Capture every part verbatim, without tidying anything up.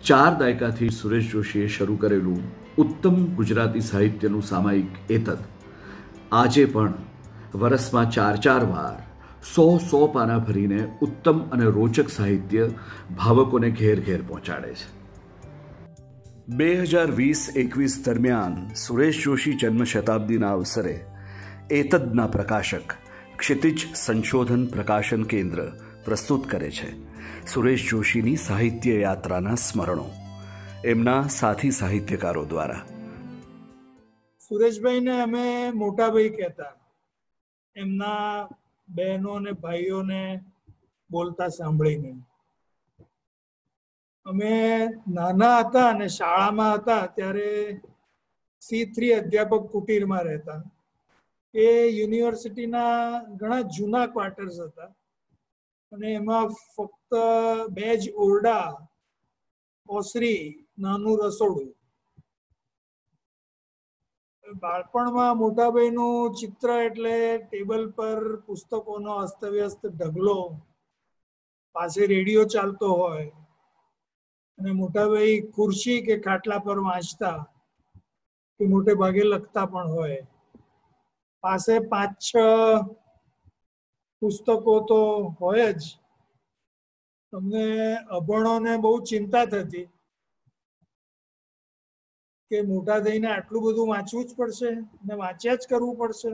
ચાર દાયકાથી સુરેશ જોશીએ શરૂ કરેલું ઉત્તમ ગુજરાતી સાહિત્યનું સામાયિક એતદ આજે પણ વરસમાં ચાર ચાર વાર સો સો પાના ભરીને ઉત્તમ અને રોચક સાહિત્ય ભાવકોને ઘેર ઘેર પહોંચાડે છે. બે હજાર વીસ એકવીસ દરમિયાન સુરેશ જોશી જન્મ શતાબ્દીના અવસરે એતદના પ્રકાશક ક્ષિતિજ સંશોધન પ્રકાશન કેન્દ્ર પ્રસ્તુત કરે છે સુરેશ જોશીની સાહિત્ય યાત્રાના સ્મરણો, એમના સાથી સાહિત્યકારો દ્વારા. સુરેશભાઈને અમે મોટાભાઈ કહેતા. એમના બહેનો અને ભાઈઓને બોલતા સાંભળીને અમે નાના હતા અને શાળામાં હતા ત્યારે સી થ્રી અધ્યાપક કુટીરમાં રહેતા. એ યુનિવર્સિટીના ઘણા જૂના ક્વાર્ટર્સ હતા અને એમાં ફક્ત બે જ ઓરડા, ઓસરી, નાનું રસોડું. બાળપણમાં મોટાભાઈનું ચિત્ર એટલે ટેબલ પર પુસ્તકોનો અસ્તવ્યસ્ત ઢગલો, પાસે રેડિયો ચાલતો હોય અને મોટાભાઈ ખુરશી કે ખાટલા પર વાંચતા કે મોટે ભાગે લખતા પણ હોય. પાસે પાંચ છ પુસ્તકો તો હોય જ. અમને અભણોને બહુ ચિંતા થતી કે મોટા થઈને આટલું બધું વાંચવું જ પડશે ને વાંચ્યા જ કરવું પડશે.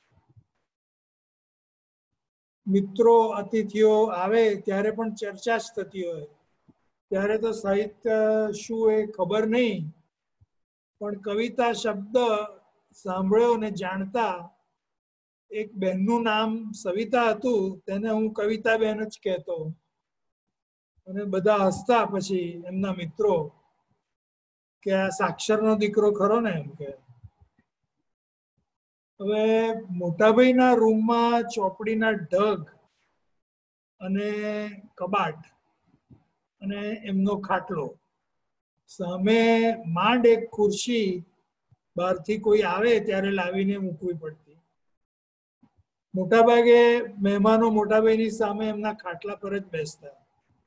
મિત્રો અતિથિઓ આવે ત્યારે પણ ચર્ચા જ થતી હોય. ત્યારે તો સાહિત્ય શું એ ખબર નહીં, પણ કવિતા શબ્દ સાંભળ્યો ને જાણતા. એક બહેનનું નામ સવિતા હતું, તેને હું કવિતા બહેન જ કહેતો અને બધા હસતા પછી એમના મિત્રો કે આ સાક્ષરનો દીકરો ખરો ને એમ કે. હવે મોટાભાઈના રૂમમાં ચોપડીના ઢગ અને કબાટ અને એમનો ખાટલો, સામે માંડ એક ખુરશી બહારથી કોઈ આવે ત્યારે લાવીને મૂકવી પડતી. મોટાભાગે મહેમાનો મોટાભાઈની સામે એમના ખાટલા પર જ બેસતા.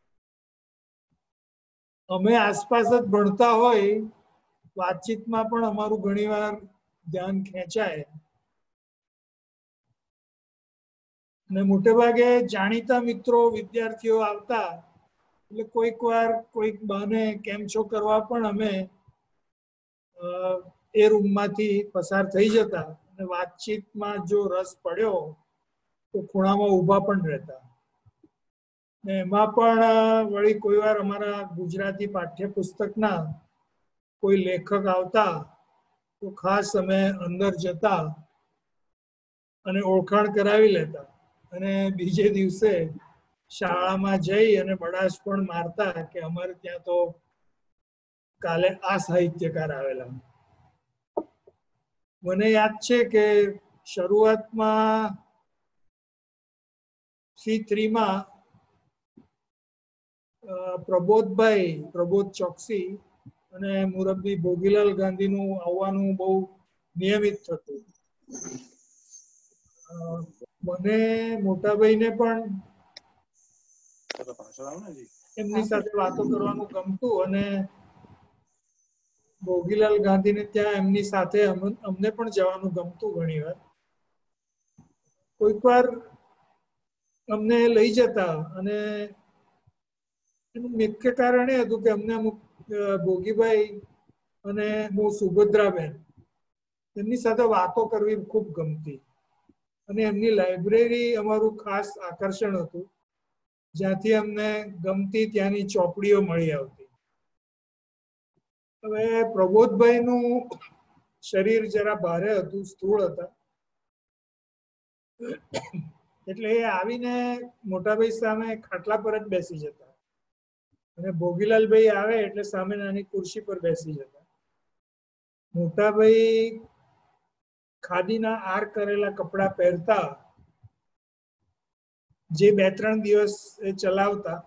અમે આસપાસ જ ભણતા હોય, વાતચીતમાં પણ અમારું ઘણીવાર ધ્યાન ખેંચાય અને મોટે ભાગે જાણીતા મિત્રો વિદ્યાર્થીઓ આવતા એટલે કોઈક વાર કોઈક બહાને કેમ છો કરવા પણ અમે એ રૂમમાંથી પસાર થઈ જતા અને વાતચીતમાં જો રસ પડ્યો તો ખૂણામાં ઊભા પણ રહેતા. એમાં પણ વળી કોઈ વાર અમારા ગુજરાતી પાઠ્યપુસ્તકના કોઈ લેખક આવતા તો ખાસ અમે અંદર જતા અને ઓળખાણ કરાવી લેતા અને બીજે દિવસે શાળામાં જઈ અને બડાસ પણ મારતા કે અમારે ત્યાં તો કાલે આ સાહિત્યકાર આવેલા. મને યાદ છે કે શરૂઆતમાં સી થ્રીમાં પ્રબોધભાઈ પ્રબોધ ચોકસી અને મુરબ્બી ભોગીલાલ ગાંધીનું આવવાનું બહુ નિયમિત થતું. મને મોટાભાઈને પણ એમની સાથે વાતો કરવાનું ગમતું અને ભોગીલાલ ગાંધીને ત્યાં એમની સાથે અમને પણ જવાનું ગમતું. ઘણી વાર કોઈક વાર અમને લઈ જતા અને એનું મુખ્ય કારણ એ હતું કે અમને અમુક ભોગીભાઈ અને હું સુભદ્રાબેન એમની સાથે વાતો કરવી ખૂબ ગમતી અને એમની લાઇબ્રેરી અમારું ખાસ આકર્ષણ હતું, જ્યાંથી અમને ગમતી ત્યાંની ચોપડીઓ મળી આવતી. હવે પ્રબોધભાઈનું શરીર જરા ભારે હતું, સ્થૂળ હતા, એટલે એ આવીને મોટાભાઈ સામે ખાટલા પર જ બેસી જતા અને ભોગીલાલભાઈ આવે એટલે સામે નાની ખુરશી પર બેસી જતા. મોટાભાઈ ખાદીના આર કરેલા કપડા પહેરતા, જે બે ત્રણ દિવસ એ ચલાવતા.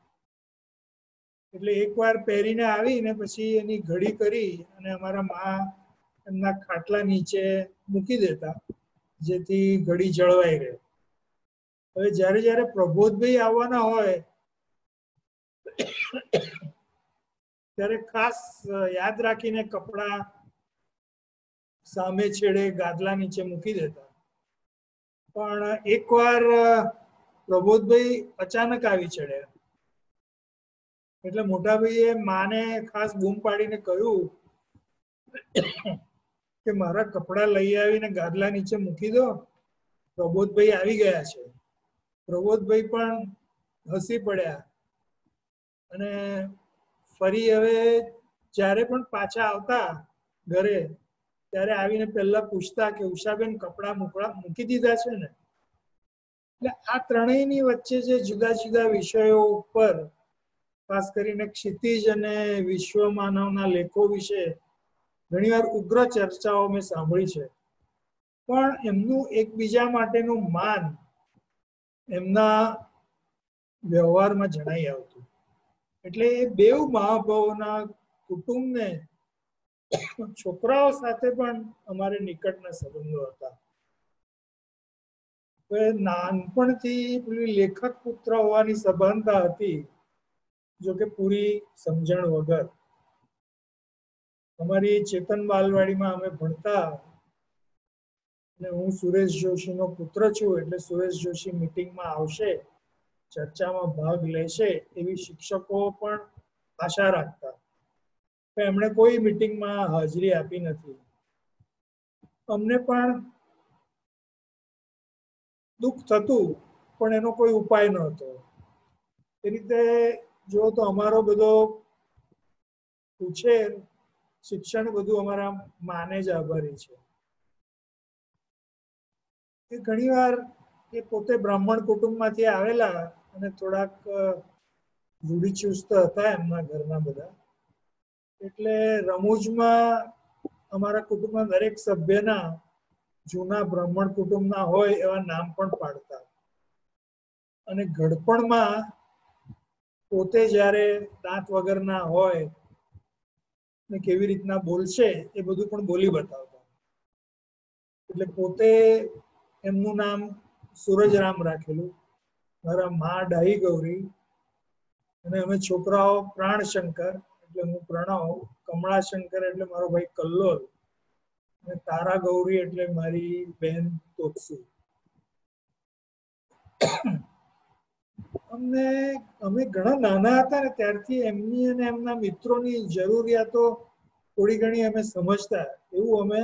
એટલે એકવાર પહેરીને આવીને પછી એની ઘડી કરી અને અમારા મા એમના ખાટલા નીચે મૂકી દેતા, જેથી ઘડી જળવાઈ રહે. હવે જ્યારે જ્યારે પ્રબોધભાઈ આવવાના હોય ત્યારે ખાસ યાદ રાખીને કપડા સામે છેડે ગાદલા નીચે મૂકી દેતા. પણ એકવાર પ્રબોધભાઈ અચાનક આવી ચડ્યા એટલે મોટાભાઈએ માને ખાસ બૂમ પાડીને કહ્યું કે મારા કપડા લઈ આવીને ગાદલા નીચે મૂકી દો, પ્રબોધભાઈ આવી ગયા છે. પ્રબોધભાઈ પણ હસી પડ્યા અને ફરી હવે જ્યારે પણ પાછા આવતા ઘરે ત્યારે આવીને પહેલા પૂછતા કે ઉષાબેન કપડા મૂકવા મૂકી દીધા છે ને. એટલે આ ત્રણેયની વચ્ચે જે જુદા જુદા વિષયો ઉપર ખાસ કરીને ક્ષિતિજ અને વિશ્વ માનવના લેખો વિશે ઘણીવાર ઉગ્ર ચર્ચાઓ મેં સાંભળી છે, પણ એમનું એકબીજા માટેનું માન એમના વ્યવહારમાં જણાઈ આવતું. એટલે એ બેઉ મહાભાવોના કુટુંબને છોકરાઓ સાથે પણ અમારે નિકટના સંબંધો હતા. નાનપણથી પેલી લેખક પુત્ર હોવાની સભાનતા હતી, જો કે પૂરી સમજણ વગર. અમારી ચેતન બાલવાડીમાં અમે ભણતા અને હું સુરેશ જોશીનો પુત્ર છું એટલે સુરેશ જોશી મીટિંગમાં આવશે, ચર્ચામાં ભાગ લેશે એવી શિક્ષકો પણ આશા રાખતા. એમણે કોઈ મીટિંગમાં હાજરી આપી નથી. અમને પણ દુઃખ થતું પણ એનો કોઈ ઉપાય નહોતો. એ રીતે જો તો અમારો બધો ઉછેર શિક્ષણ બધું અમારા માને જ આભારી છે. એ ઘણીવાર એ પોતે બ્રાહ્મણ કુટુંબમાંથી આવેલા અને થોડાક રૂઢિચુસ્ત હતા એમના ઘરના બધા, એટલે રમૂજમાં અમારા કુટુંબના દરેક સભ્યના જૂના બ્રાહ્મણ કુટુંબના હોય એવા નામ પણ પાડતા. અને ઘડપણમાં પોતે જ્યારે દાંત વગરના હોય ને કેવી રીતના બોલશે એ બધું પણ બોલી બતાવતા. એટલે પોતે એમનું નામ સૂરજરામ રાખેલું, મારા મા ડાહી ગૌરી અને અમે છોકરાઓ પ્રાણશંકર એટલે હું પ્રણવ, કમળાશંકર એટલે મારો ભાઈ કલ્લોલ અને તારા ગૌરી એટલે મારી બહેન તોત્સુ. અમને અમે ઘણા નાના હતા ને ત્યારથી એમની અને એમના મિત્રોની જરૂરિયાતો થોડી ઘણી અમે સમજતા, એવું અમે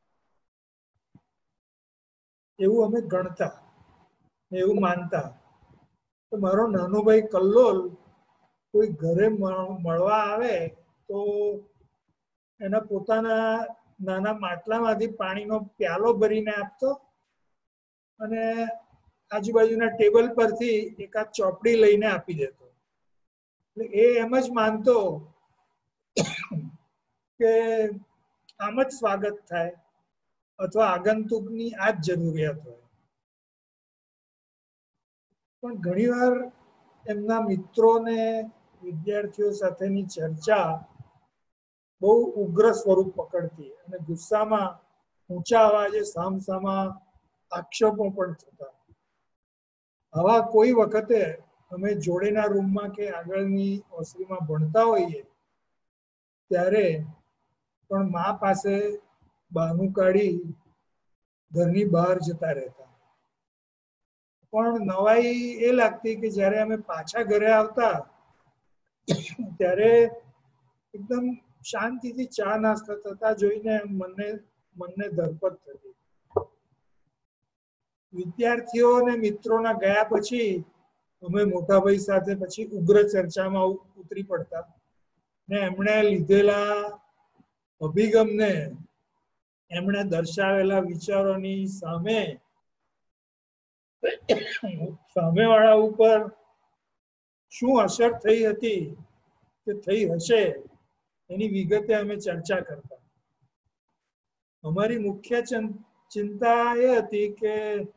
એવું અમે ગણતા, એવું માનતા. તો મારો નાનો ભાઈ કલ્લોલ કોઈ ઘરે મળવા આવે તો એના પોતાના નાના માટલામાંથી પાણીનો પ્યાલો ભરીને આપતો અને આજુબાજુના ટેબલ પરથી એકાદ ચોપડી લઈને આપી દેતો. એટલે એ એમ જ માનતો કે આમ જ સ્વાગત થાય અથવા આગંતુકની આ જ જરૂરિયાત હોય. પણ ઘણીવાર એમના મિત્રોને વિદ્યાર્થીઓ સાથેની ચર્ચા બહુ ઉગ્ર સ્વરૂપ પકડતી અને ગુસ્સામાં ઊંચા અવાજે સામસામા આક્ષેપો પણ થતા. આવા કોઈ વખતે અમે જોડેના રૂમમાં કે આગળની ઓસરીમાં ભણતા હોઈએ ત્યારે પણ મા પાસે બહાનું કાઢી ઘરની બહાર જતા રહેતા. પણ નવાઈ એ લાગતી કે જ્યારે અમે પાછા ઘરે આવતા ત્યારે એકદમ શાંતિથી ચા નાસ્તા થતા જોઈને મને મનને ધરપત થતી. વિદ્યાર્થીઓ અને મિત્રોના ગયા પછી અમે મોટાભાઈ સાથે પછી ઉગ્ર ચર્ચામાં ઉતરી પડતા ને એમણે લીધેલા અભિગમને, એમણે દર્શાવેલા વિચારોની સામે સામેવાળા ઉપર શું અસર થઈ હતી કે થઈ હશે એની વિગતે અમે ચર્ચા કરતા. અમારી મુખ્ય ચિંતા એ હતી કે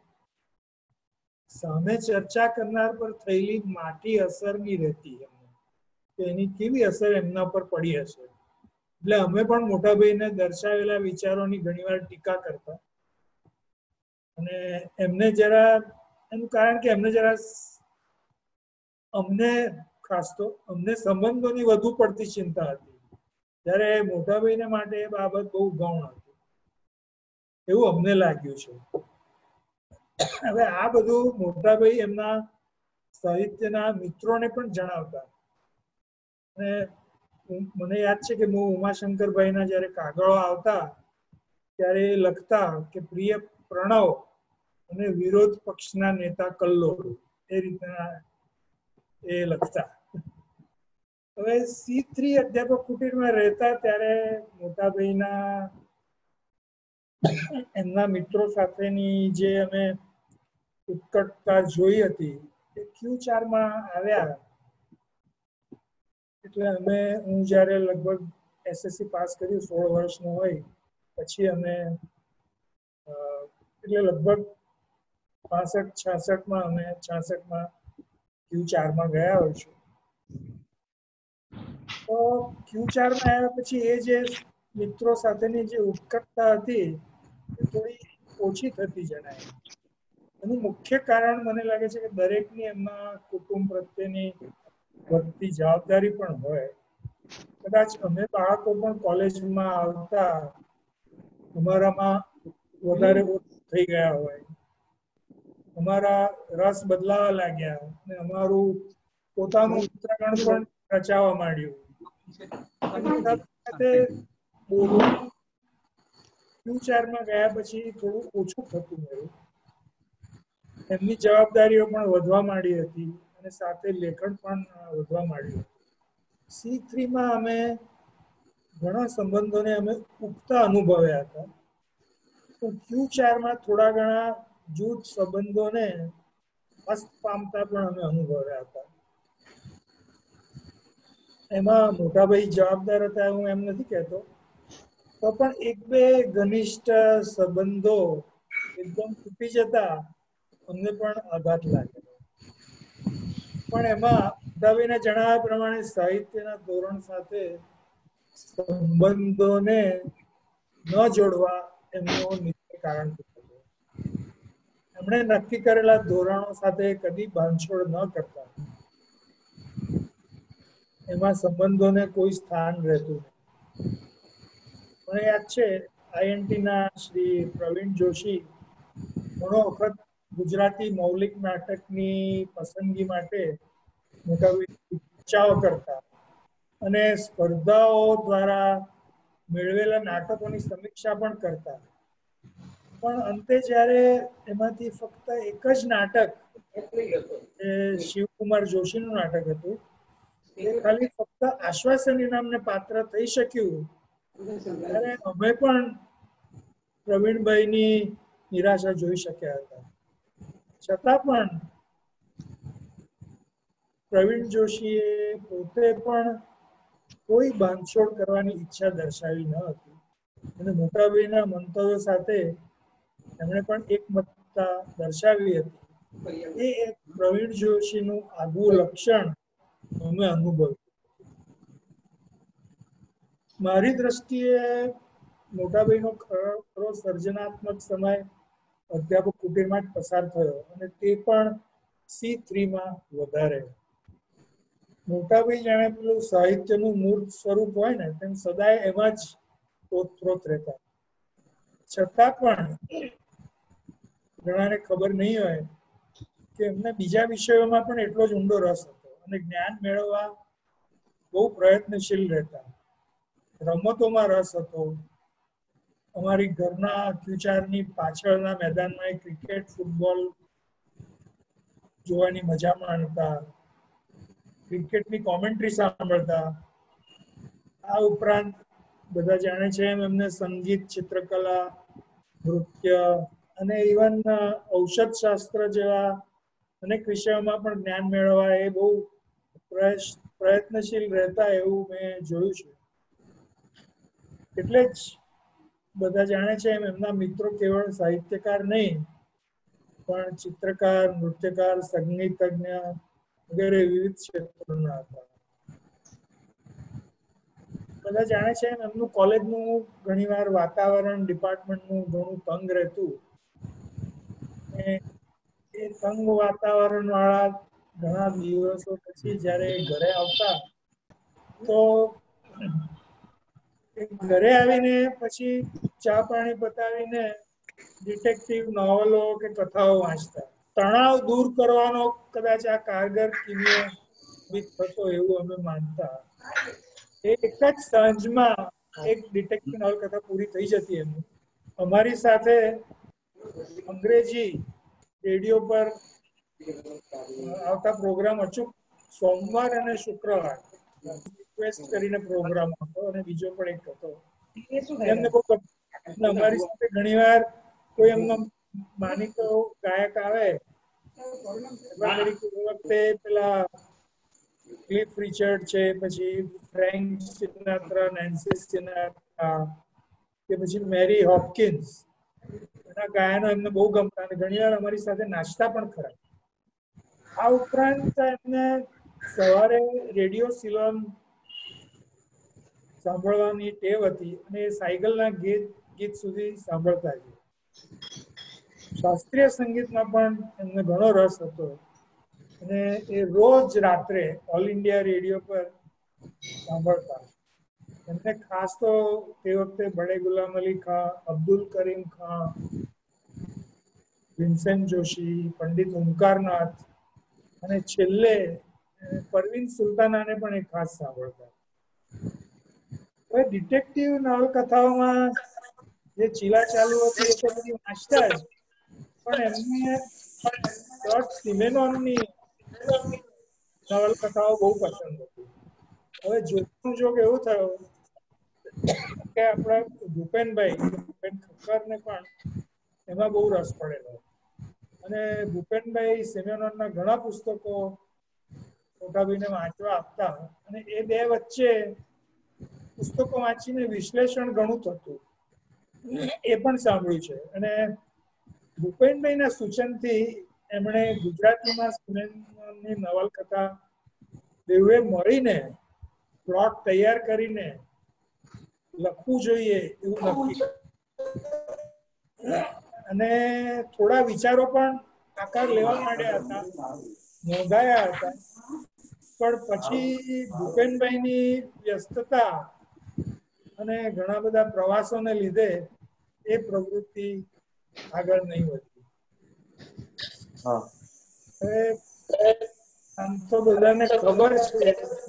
સામે ચર્ચા કરનાર પર થયેલી માઠી અસર ની રહેતી, કે એની કેવી અસર એમના પર પડી હશે. એટલે અમે પણ મોટાભાઈને દર્શાવેલા વિચારોની ઘણીવાર ટીકા કરતા અને એમને જરા એનું કારણ કે એમને જરા અમને ખાસ તો અમને સંબંધોની વધુ પડતી ચિંતા હતી, જ્યારે મોટાભાઈને માટે એ બાબત બહુ ગૌણ હતી એવું અમને લાગ્યું છે. હવે આ બધું મોટાભાઈ એમના સાહિત્યના મિત્રોને પણ જણાવતા. અને મને યાદ છે કે હું ઉમાશંકરભાઈના જ્યારે કાગળો આવતા ત્યારે એ લખતા કે પ્રિય પ્રણવ અને વિરોધ પક્ષના નેતા કલ્લોળ, એ રીતના એ લખતા. હવે સી થ્રી અધ્યાપક કુટીરમાં રહેતા ત્યારે મોટાભાઈના એમના મિત્રો સાથેની જે અમે ઉત્કટતા જોઈ હતી એ ક્યુ ચારમાં આવ્યા એટલે અમે હું જ્યારે લગભગ એસએસસી પાસ કર્યું સોળ વર્ષનો હોય પછી અમે એટલે લગભગ પાસઠ છાસઠમાં અમે છાસઠમાં ક્યુ ચારમાં ગયા હોય છું. તો ક્યુ ચારમાં આવ્યા પછી એ જે મિત્રો સાથેની જે ઉત્કટતા હતી એ થોડી ઓછી થતી જણાય. એનું મુખ્ય કારણ મને લાગે છે કે દરેકની એમના કુટુંબ પ્રત્યેની વધતી જવાબદારી પણ હોય. કદાચ અમે બાળકો પણ કોલેજમાં આવતા અમારામાં વધારે થઈ ગયા હોય, અમારા રસ બદલાવા લાગ્યા અને અમારું પોતાનું ઉત્તરાયણ પણ રચાવા માંડ્યું. ક્યુ ચારમાં ગયા પછી થોડું ઓછું થતું ગયું. એમની જવાબદારીઓ પણ વધવા માંડી હતી અને સાથે લેખન પણ વધવા માંડ્યું. સી થ્રીમાં અમે ઘણા સંબંધોને અમે ઉગતા અનુભવ્યા હતા. ક્યુ ચારમાં થોડા ઘણા જૂથ સંબંધોને અસ્ત પામતા પણ અમે અનુભવ્યા હતા. એમાં મોટાભાઈ જવાબદાર હતા હું એમ નથી કહેતો, તો પણ એક બે ઘનિષ્ઠ સંબંધો એકદમ તૂટી જતા અમને પણ આઘાત લાગ્યો. પણ એમાં મોટાભાઈના જણાવ્યા પ્રમાણે સાહિત્યના ધોરણ સાથે સંબંધોને ન જોડવા એમનો નિશ્ચય કારણ હતો. એમણે નક્કી કરેલા ધોરણો સાથે કદી બાંધછોડ ન કરતા. એમાં સંબંધોને કોઈ સ્થાન રહેતું નહીં. મને યાદ છે આઈએનટીના શ્રી પ્રવીણ જોશી ઘણો વખત ગુજરાતી મૌલિક નાટકની પસંદગી માટે મોટા ઈચ્છાઓ કરતા અને સ્પર્ધાઓ દ્વારા મેળવેલા નાટકોની સમીક્ષા પણ કરતા. પણ અંતે જ્યારે એમાંથી ફક્ત એક જ નાટક એ શિવકુમાર જોશીનું નાટક હતું, એ ખાલી ફક્ત આશ્વાસન ઇનામને પાત્ર થઈ શક્યું ત્યારે અમે પણ પ્રવીણભાઈની નિરાશા જોઈ શક્યા હતા. છતાં પણ પ્રવીણ જોશીએ પોતે પણ કોઈ બાંધછોડ કરવાની ઈચ્છા દર્શાવી ન હતી અને મોટાભાઈના મંતવ્યો સાથે એમણે પણ એકમતતા દર્શાવી હતી. એ એક પ્રવીણ જોશીનું આગવું લક્ષણ અમે અનુભવ્યું. મારી દ્રષ્ટિએ મોટાભાઈનો ખરો સર્જનાત્મક સમય અધ્યાપક કુટીરમાં જ પસાર થયો અને તે પણ સી થ્રીમાં વધારે. મોટાભાઈ જાણે પેલું સાહિત્યનું મૂળ સ્વરૂપ હોય ને તેમ સદાય એમાં જ ઓતપ્રોત રહેતા. છતાં પણ ઘણાને ખબર નહીં હોય કે એમને બીજા વિષયોમાં પણ એટલો જ ઊંડો રસ હતો અને જ્ઞાન મેળવવા બહુ પ્રયત્નશીલ રહેતા. રમતોમાં રસ હતો. અમારી ઘરના ક્યુચારની પાછળના મેદાનમાં ક્રિકેટ ફૂટબોલ જોવાની મજા માણતા, ક્રિકેટની કોમેન્ટ્રી સાંભળતા. આ ઉપરાંત બધા જાણે છે એમ એમને સંગીત, ચિત્રકલા, નૃત્ય અને ઇવન ઔષધ શાસ્ત્ર જેવા અનેક વિષયોમાં પણ જ્ઞાન મેળવવા એ બહુ પ્રયત્નશીલ રહેતા એવું મેં જોયું છે. એટલે જ બધા જાણે છે એમ એમના મિત્રો કેવળ સાહિત્યકાર નહીં પણ ચિત્રકાર, નૃત્યકાર, સંગીતજ્ઞ વગેરે વિવિધ ક્ષેત્રોના હતા. બધા જાણે છે એમ એમનું કોલેજનું ઘણીવાર વાતાવરણ ડિપાર્ટમેન્ટનું ઘણું તંગ રહેતું. એ તંગ વાતાવરણ વાળા ઘણા દિવસો પછી જ્યારે ઘરે આવતા તો ઘરે આવીને પછી ચા પાણી પતાવીને ડિટેક્ટિવ નોવેલો કે કથાઓ વાંચતા. તણાવ દૂર કરવાનો કદાચ આ કારગર કિમિયો બીત થતો એવું અમે માનતા. એક જ સાંજમાં એક ડિટેક્ટિવ નોવેલ કથા પૂરી થઈ જતી એમની. અમારી સાથે અંગ્રેજી રેડિયો પર આવતા પ્રોગ્રામ અચૂક સોમવાર અને શુક્રવાર રિક્વેસ્ટ કરીને પ્રોગ્રામ હતો અને બીજો પણ એક હતો. એમને બહુ અમારી સાથે ઘણીવાર કોઈ એમનો માનીતો ગાયક આવે તરીકે એ વખતે પેલા ક્લિફ રિચર્ડ છે, પછી ફ્રેન્ક સિનાત્રા, નેન્સી સિનાત્રા કે પછી મેરી હોપકિન્સ, એના ગાયનો એમને બહુ ગમતા અને ઘણીવાર અમારી સાથે નાચતા પણ ખરા. આ ઉપરાંત એમને સવારે રેડિયો સિલોન સાંભળવાની ટેવ હતી અને સાયકલના ગીત ગીત સુધી સાંભળતા છે. શાસ્ત્રીય સંગીતમાં પણ એમને ઘણો રસ હતો અને એ રોજ રાત્રે ઓલ ઇન્ડિયા રેડિયો પર સાંભળતા. એમને ખાસ તો તે વખતે બડે ગુલામ અલી ખાં, અબ્દુલ કરીમ ખાં, વિન્સેન્ટ જોશી, પંડિત ઓમકારનાથ અને છેલ્લે પરવીન સુલતાનાને પણ એ ખાસ સાંભળતા. હવે ડિટેક્ટિવ નવલકથાઓમાં જે ચીલા ચાલુ હતી એ તો બધી વાંચતા જ, પણ એમને જોર્જ સિમેનોનની નવલકથાઓ બહુ પસંદ હતી. હવે જોગનું જોગ એવું થયું કે આપણા ભૂપેનભાઈ ભૂપેન ખક્કરને પણ એમાં બહુ રસ પડેલો અને ભૂપેનભાઈ સિમેનોનના ઘણા પુસ્તકો મોટાભાઈને વાંચવા આપતા અને એ બે વચ્ચે પુસ્તકો વાંચીને વિશ્લેષણ ઘણું થતું એ પણ સાંભળ્યું છે. અને ભૂપેનભાઈના સૂચનથી એમણે ગુજરાતીમાં સિમેનોનની નવલકથા બેઉએ મળીને પ્લોટ તૈયાર કરીને લખવું જોઈએ એવું નક્કી અને થોડા વિચારો પણ આકાર લેવા માંડ્યા હતા, નોંધાયા હતા. પણ પછી ભૂપેનભાઈની વ્યસ્તતા અને ઘણા બધા પ્રવાસોને લીધે એ પ્રવૃત્તિ આગળ નહીં વધી. હવે આમ તો બધાને ખબર છે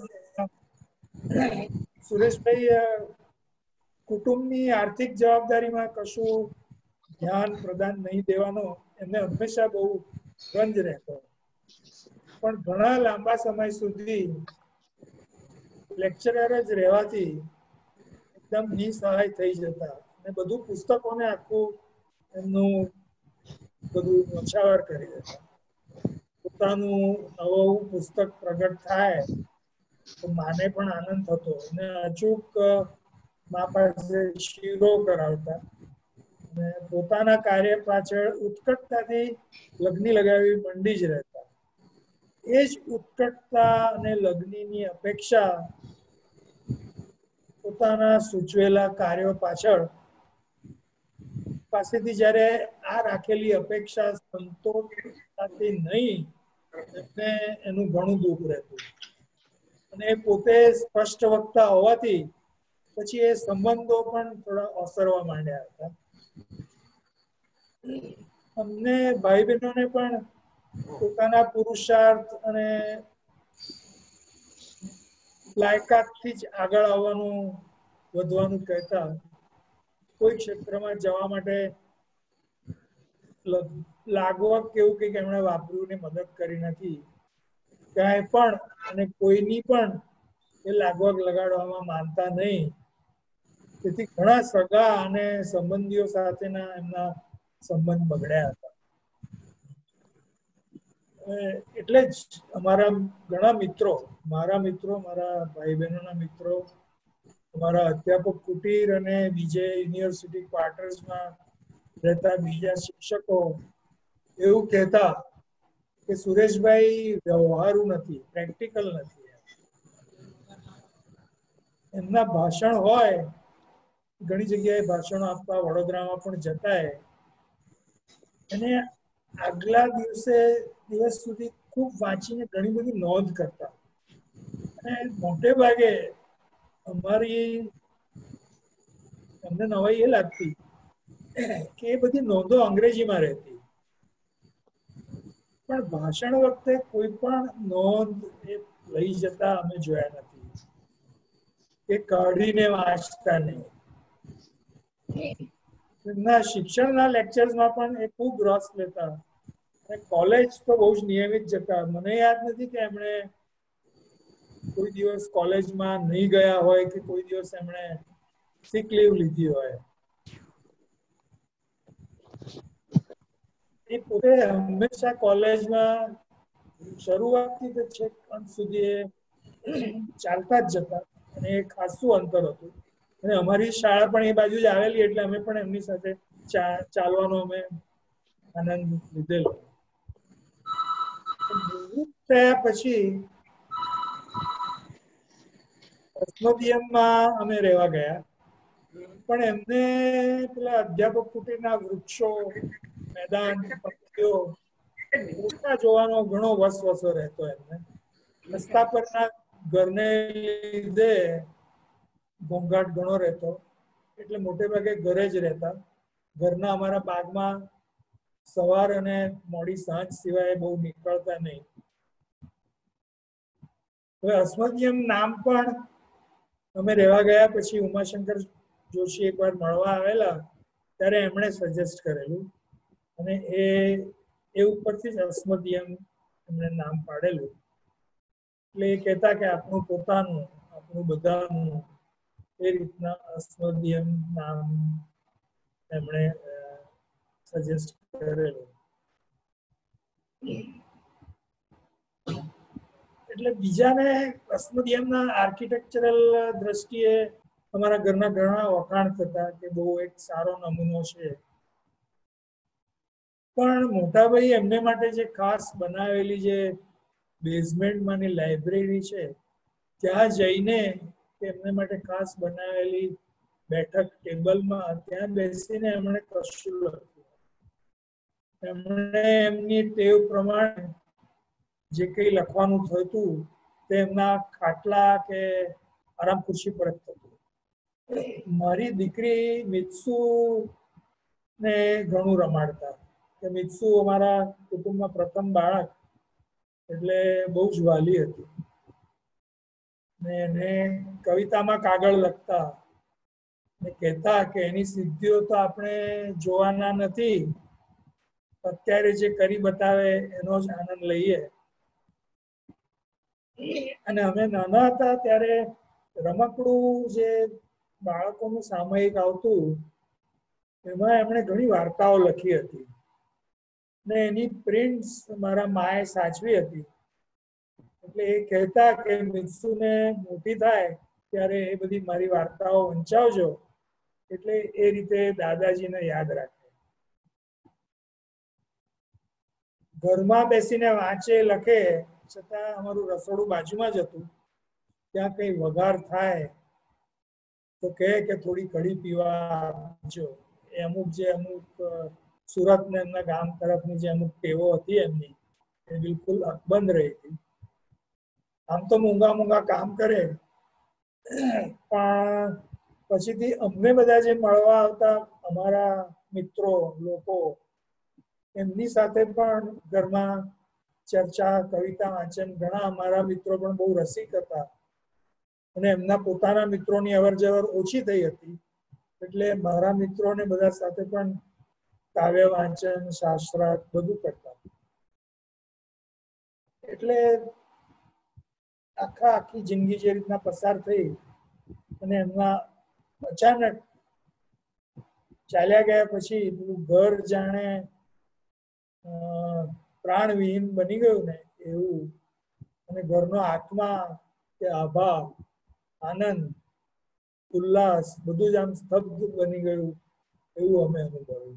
સુરેશભાઈ કુટુંબની આર્થિક જવાબદારીમાં કશું ધ્યાન પ્રદાન નહીં દેવાનો એમને હંમેશા બહુ રંજ રહેતો. પણ ઘણા લાંબા સમય સુધી લેક્ચરર જ રહેવાથી એકદમ નિસહાય થઈ જતા અને બધું પુસ્તકોને આખું એમનું બધું નોછાવર કરી દેતા. પોતાનું નવું પુસ્તક પ્રગટ થાય તો માને પણ આનંદ થતો અને અચૂક મા પાસે શીરો કરાવતા અને પોતાના કાર્ય પાછળ ઉત્કટતાથી લગ્ની લગાવી મંડી જ રહેતા. એ જ ઉત્કટતા અને લગ્નની અપેક્ષા પોતાના સૂચવેલા કાર્યો પાછળ પાસેથી જ્યારે આ રાખેલી અપેક્ષા સંતોષાતી નહીં એટલે એનું ઘણું દુઃખ રહેતું. અને પોતે સ્પષ્ટ વક્તા હોવાથી પછી એ સંબંધો પણ થોડા ઓસરવા માંડ્યા હતા. અમને ભાઈ બહેનોને પણ પોતાના પુરુષાર્થ અને લાયકાતથી જ આગળ આવવાનું વધવાનું કહેતા. કોઈ ક્ષેત્રમાં જવા માટે લાગવગ કેવું કંઈક એમણે વાપર્યું ને મદદ કરી નથી ક્યાંય પણ, અને કોઈની પણ એ લાગવગ લગાડવામાં માનતા નહીં. તેથી ઘણા સગા અને સંબંધીઓ સાથેના એમના સંબંધ બગડ્યા હતા. એટલે જ અમારા ઘણા મિત્રો મારા મિત્રો મારા ભાઈ બહેનોના મિત્રો, અમારા અધ્યાપક કુટીર અને બીજે યુનિવર્સિટી ક્વાર્ટર્સમાં રહેતા બીજા શિક્ષકો એવું કહેતા કે સુરેશભાઈ વ્યવહારુ નથી, પ્રેક્ટિકલ નથી. એમના ભાષણ હોય, ઘણી જગ્યાએ ભાષણો આપવા વડોદરામાં પણ જતા અને આગલા દિવસે દિવસ સુધી ખૂબ વાંચીને ઘણી બધી નોંધ કરતા. અને મોટે ભાગે અમારી અમને નવાઈ એ લાગતી કે એ બધી નોંધો અંગ્રેજીમાં રહેતી, પણ ભાષણ વખતે કોઈ પણ નોંધ એ લઈ જતા અમે જોયા નથી કે કાઢીને વાંચતા નહીં. એમના શિક્ષણના લેક્ચર્સમાં પણ એ ખૂબ રસ લેતા. અને કોલેજ તો બહુ જ નિયમિત જતા. મને યાદ નથી કે એમણે કોઈ દિવસ કોલેજમાં નહીં ગયા હોય કે કોઈ દિવસ એમણે સિક લીવ લીધી હોય. એ પોતે હંમેશા કોલેજમાં શરૂઆતથી તો છેક અંત સુધી ચાલતા જ જતા, અને એ ખાસું અંતર હતું. અને અમારી શાળા પણ એ બાજુ જ આવેલી એટલે અમે પણ એમની સાથે ચાલવાનો અમે આનંદ લીધેલો. નિવૃત્ત થયા પછી અસ્મદિયનમાં અમે રહેવા ગયા, પણ એમને પેલા અધ્યાપક કુટીરના વૃક્ષો, મેદાન, પક્ષીઓ ઓછા જોવાનો ઘણો વસવસો રહેતો. એમને રસ્તા પરના ઘરને લીધે ઘોંઘાટ ઘણો રહેતો, એટલે મોટે ભાગે ઘરે જ રહેતા. ઘરના અમારા બાગમાં સવાર અને મોડી સાંજ સિવાય બહુ નીકળતા નહીં. હવે અસ્મદિયમ નામ પણ અમે રહેવા ગયા પછી ઉમાશંકર જોશી એકવાર મળવા આવેલા ત્યારે એમણે સજેસ્ટ કરેલું, અને એ એ ઉપરથી જ અસ્મદિયમ એમણે નામ પાડેલું. એટલે એ કહેતા કે આપણું પોતાનું, આપણું બધાનું, એ રીતના અસ્મદિયમ નામ એમણે સજેસ્ટ કરેલું. એટલે બીજાને અસ્મદિયમના આર્કિટેક્ચરલ દ્રષ્ટિએ અમારા ઘરના ઘણા વખાણ થતા કે બહુ એક સારો નમૂનો છે. પણ મોટાભાઈ એમને માટે જે ખાસ બનાવેલી જે બેઝમેન્ટમાંની લાઇબ્રેરી છે, ત્યાં જઈને એમને માટે ખાસ બનાવેલી બેઠક ટેબલમાં ત્યાં બેસીને એમણે કશું લખ્યું. એમણે એમની ટેવ પ્રમાણે જે કંઈ લખવાનું થતું તે એમના ખાટલા કે આરામ ખુરશી પર જ થતું. મારી દીકરી મિત્સુ ને ઘણું રમાડતા કે મિત્સુ અમારા કુટુંબમાં પ્રથમ બાળક એટલે બહુ જ વાલી હતી. ને એને કવિતામાં કાગળ લખતા ને કહેતા કે એની સિદ્ધિઓ તો આપણે જોવાના નથી, અત્યારે જે કરી બતાવે એનો જ આનંદ લઈએ. અને અમે નાના હતા ત્યારે રમકડું જે બાળકોનું સામયિક આવતું એમાં એમણે ઘણી વાર્તાઓ લખી હતી, ને એની પ્રિન્ટ્સ મારા માએ સાચવી હતી. એટલે એ કહેતા કે મિત્સુને મોટી થાય ત્યારે એ બધી મારી વાર્તાઓ વંચાવજો, એટલે એ રીતે દાદાજીને યાદ રાખે. ઘરમાં બેસીને વાંચે લખે છતાં અમારું રસોડું બાજુમાં જ હતું. ત્યાં કઈ વઘાર થાય તો કહે કે થોડી કઢી પીવા આપજો. એ અમુક જે અમુક સુરત ને એમના ગામ તરફની જે અમુક ટેવો હતી એમની એ બિલકુલ અકબંધ રહી હતી. આમ તો મૂંગા મૂંગા કામ કરે, પણ પછીથી અમને બધા જે મળવા આવતા અમારા મિત્રો લોકો એમની સાથે પણ ઘરમાં ચર્ચા, કવિતા વાંચન, ઘણા અમારા મિત્રો પણ બહુ રસિક હતા અને એમના પોતાના મિત્રોની અવર જવર ઓછી થઈ હતી, એટલે મારા મિત્રોને બધા સાથે પણ કાવ્ય વાંચન, શાસ્ત્રાર્થ બધું કરતા. એટલે આખા આખી જિંદગી જે રીતના પસાર થઈ અને એમના અચાનક ચાલ્યા ગયા પછી ઘર જાણે પ્રાણવિહીન બની ગયું ને એવું, અને ઘરનો આત્મા કે આભાર, આનંદ, ઉલ્લાસ બધું જ આમ સ્તબ્ધ બની ગયું એવું અમે અનુભવ્યું.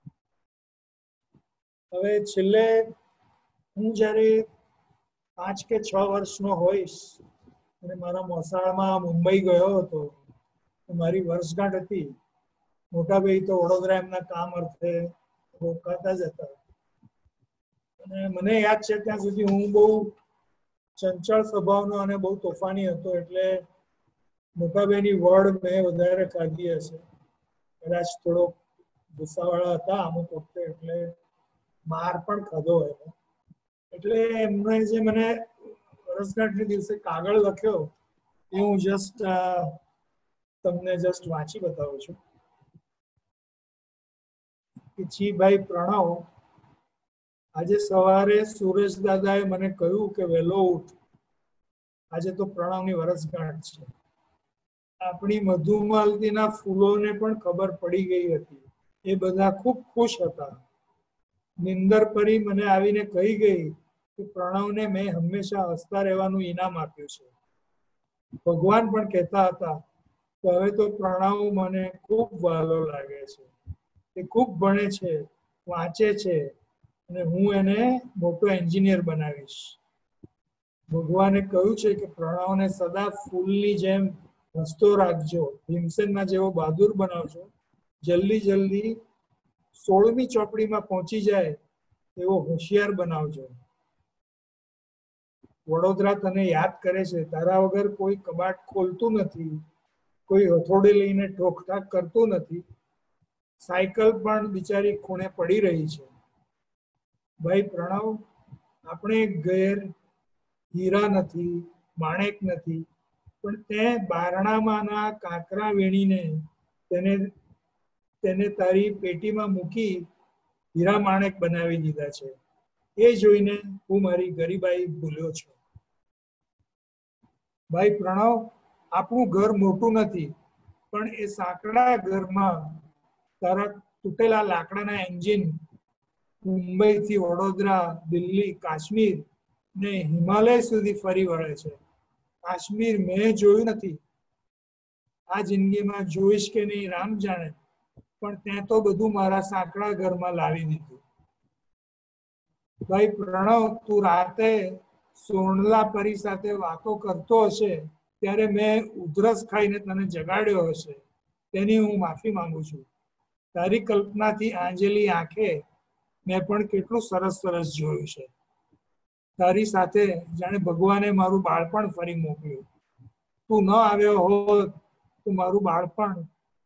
હવે છેલ્લે હું જ્યારે પાંચ કે છ વર્ષનો હોઈશ અને મારા મોસાળમાં મુંબઈ ગયો હતો, મારી વર્ષગાંઠ હતી. મોટાભાઈ તો વડોદરા એમના કામ અર્થે રોકાતા જ હતા. અને મને યાદ છે ત્યાં સુધી હું બહુ ચંચળ સ્વભાવનો અને બહુ તોફાની હતો, એટલે મોટાભાઈની વડ મેં વધારે ખાધી હશે. કદાચ થોડો ગુસ્સાવાળા હતા અમુક વખતે, એટલે માર પણ ખાધો હોય. એટલે એમને જે મને વર્ષગાંઠના દિવસે કાગળ લખ્યો એ હું જસ્ટ તમને જસ્ટ વાંચી બતાવું છું કે જી ભાઈ પ્રણવ, આજે સવારે સુરેશ દાદાએ મને કહ્યું કે વહેલો ઉઠ, આજે તો પ્રણવની વર્ષગાંઠ છે. આપણી મધુમાલતીના ફૂલોને પણ ખબર પડી ગઈ હતી. એ બધા ખૂબ ખુશ હતા. નિંદર પરી મને આવીને કહી ગઈ કે પ્રણવને મેં હંમેશા હસતા રહેવાનું ઇનામ આપ્યું છે. ભગવાન પણ કહેતા હતા કે હવે તો પ્રણવ મને ખૂબ વહાલો લાગે છે. એ ખૂબ ભણે છે, વાંચે છે, અને હું એને મોટો એન્જિનિયર બનાવીશ. ભગવાને કહ્યું છે કે પ્રણવને સદા ફૂલની જેમ હસતો રાખજો, ભીમસેનના જેવો બહાદુર બનાવજો, જલ્દી જલ્દી સોળમી ચોપડીમાં પહોંચી જાય એવો હોશિયાર બનાવજો. વડોદરા તને યાદ કરે છે, તારા વગર કોઈ કબાટ ખોલતું નથી, કોઈ હથોડી લઈને ઠોકઠાક કરતું નથી, સાયકલ પણ બિચારી ખૂણે પડી રહી છે. ભાઈ પ્રણવ, આપણે ઘેર હીરા નથી, માણેક નથી, પણ તે બારણામાંના કાંકરા વીણીને તેને તેને તારી પેટીમાં મૂકી હીરા માણેક બનાવી દીધા છે. એ જોઈને હું મારી ગરીબાઈ ભૂલ્યો છું. ભાઈ પ્રણવ, આપણું ઘર મોટું નથી, પણ એ સાંકડા ઘરમાં તારા તૂટેલા લાકડાના એન્જિન મુંબઈથી વડોદરા, દિલ્હી, કાશ્મીર ને હિમાલય સુધી ફરી વળે છે. કાશ્મીર મેં જોયું નથી, આ જિંદગીમાં જોઈશ કે નહીં રામ જાણે, પણ ત્યાં તો બધું મારા સાંકડા ઘરમાં લાવી દીધું. ભાઈ પ્રણવ, તું રાતે સોનલા પરી સાથે વાતો કરતો હશે ત્યારે મેં ઉધરસ ખાઈને તને જગાડ્યો હશે, તેની હું માફી માંગુ છું. તારી કલ્પનાથી આંજેલી આંખે મેં પણ કેટલું સરસ સરસ જોયું છે. તારી સાથે જાણે ભગવાને મારું બાળપણ ફરી મોકલ્યું. તું ન આવ્યો હોત તો મારું બાળપણ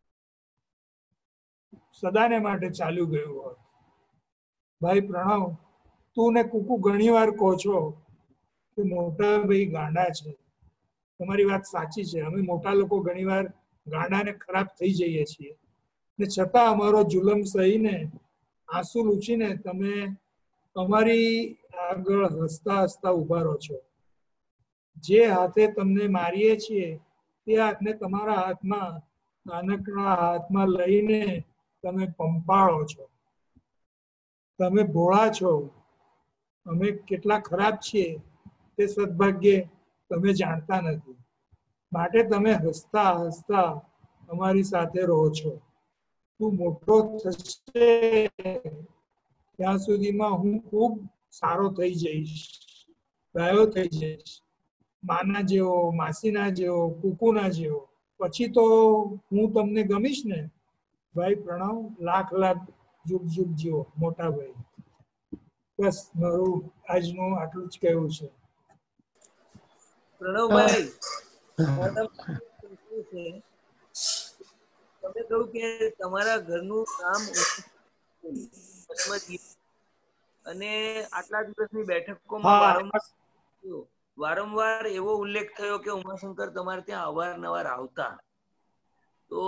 સદાને માટે ચાલ્યું ગયું હોત. ભાઈ પ્રણવ, તું ને કુકુ ઘણી વાર કહો છો કે મોટા ભાઈ ગાંડા છે. તમારી વાત સાચી છે, અમે મોટા લોકો ઘણી વાર ગાંડા ને ખરાબ થઈ જઈએ છીએ, ને છતાં અમારો જુલમ સહીને આંસુ લૂછીને તમે અમારી આગળ હસતા હસતા ઉભા રહો છો. જે હાથે તમને મારીએ છીએ તે હાથને તમારા હાથમાં નાનકડા હાથમાં લઈને તમે પંપાળો છો. તમે ભોળા છો, અમે કેટલા ખરાબ છીએ તે સદભાગ્યે તમે જાણતા નથી, માટે તમે હસતા હસતા અમારી સાથે રહો છો. તું મોટો થશે ત્યાં સુધીમાં હું ખૂબ સારો થઈ જઈશ, ગાયો થઈ જઈશ, માના જેવો, માસીના જેવો, કુકુના જેવો. પછી તો હું તમને ગમીશ ને. ભાઈ પ્રણવ, લાખ લાખ જુગ જુગ જીવો મોટા ભાઈ. બસ મારું આજનું આટલું જ કહેવું છે. પ્રણવભાઈ, તમે કહ્યું કે તમારા ઘરનું કામ અને આટલા દિવસની બેઠકોમાં વારંવાર વારંવાર એવો ઉલ્લેખ થયો કે ઉમાશંકર તમારે ત્યાં અવારનવાર આવતા, તો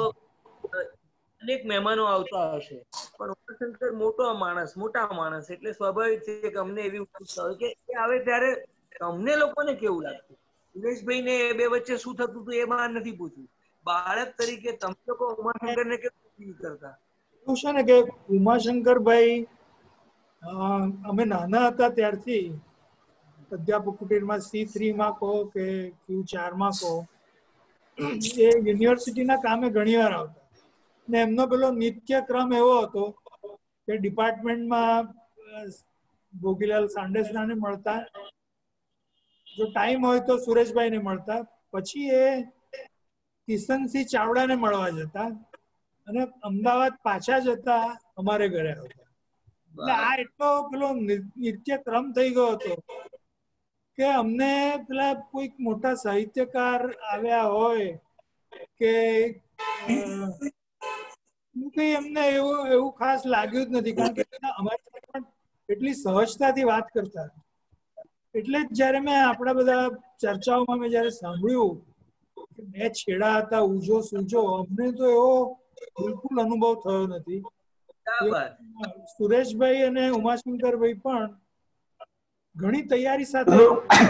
અનેક મહેમાનો આવતા હશે, પણ ઉમાશંકર મોટો માણસ મોટા માણસ એટલે સ્વાભાવિક છે કે અમને એવી ઉત્સુકતા હોય કે એ આવે ત્યારે તમને લોકોને કેવું લાગતું. સુરેશભાઈ ને બે વચ્ચે શું થતું હતું એ માં નથી પૂછ્યું. બાળક તરીકે તમે લોકો ઉમાશંકર ને કેવું ફીલ કરતા? એવું છે ને કે ઉમાશંકરભાઈ અમે નાના હતા ત્યારથી અધ્યાપક કુટીરમાં સી થ્રી માં કહો કે ક્યુ ચાર માં કહો, એ યુનિવર્સિટીના કામે ઘણી વાર આવતા. ને એમનો પેલો નિત્ય ક્રમ એવો હતો કે ડિપાર્ટમેન્ટમાં ભોગીલાલ સાંડેસરાને મળતા, જો ટાઈમ હોય તો સુરેશભાઈને મળતા, પછી એ કિશનસિંહ ચાવડાને મળવા જતા અને અમદાવાદ પાછા જતા અમારે ઘરે આવતા. એટલે આ એટલો પેલો નિત્યક્રમ થઈ ગયો હતો કે અમને પેલા કોઈક મોટા સાહિત્યકાર આવ્યા હોય કે કઈ એમને એવું એવું ખાસ લાગ્યું જ નથી, કારણ કે અમારી પણ એટલી સહજતાથી વાત કરતા. એટલે જ જયારે મેં આપણા બધા ચર્ચાઓમાં મેં જયારે સાંભળ્યું કે બે છેડા હતા ઉજો સૂજો, અમને તો એવો બિલકુલ અનુભવ થયો નથી. સુરેશભાઈ અને ઉમાશંકરભાઈ પણ ઘણી તૈયારી સાથે